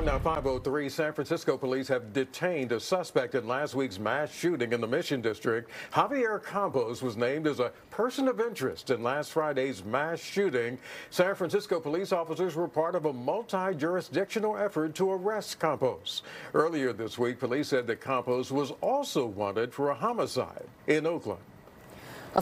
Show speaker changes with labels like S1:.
S1: Now, 5:03, San Francisco police have detained a suspect in last week's mass shooting in the Mission District. Javier Campos was named as a person of interest in last Friday's mass shooting. San Francisco police officers were part of a multi-jurisdictional effort to arrest Campos. Earlier this week, police said that Campos was also wanted for a homicide in Oakland.